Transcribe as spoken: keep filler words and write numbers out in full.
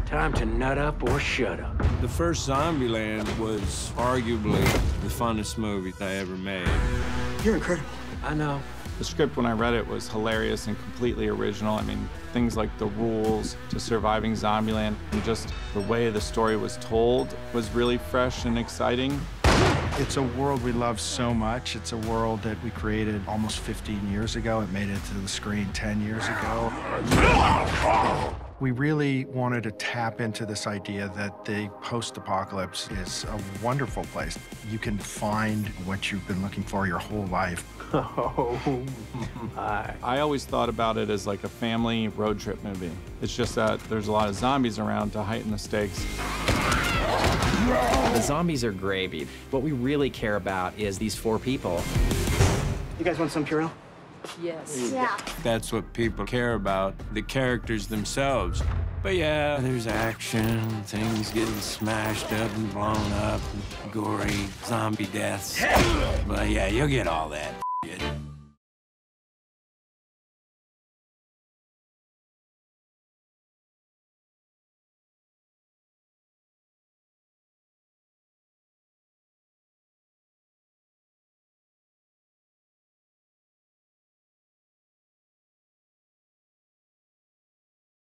Time to nut up or shut up. The first Zombieland was arguably the funnest movie I ever made. You're incredible. I know. The script, when I read it, was hilarious and completely original. I mean, things like the rules to surviving Zombieland and just the way the story was told was really fresh and exciting. It's a world we love so much. It's a world that we created almost fifteen years ago. It made it to the screen ten years ago. We really wanted to tap into this idea that the post-apocalypse is a wonderful place. You can find what you've been looking for your whole life. Oh, my. I always thought about it as like a family road trip movie. It's just that there's a lot of zombies around to heighten the stakes. The zombies are gravy. What we really care about is these four people. You guys want some Purell? Yes. Yeah. That's what people care about, the characters themselves. But yeah, there's action, things getting smashed up and blown up, and gory zombie deaths. But yeah, you'll get all that shit.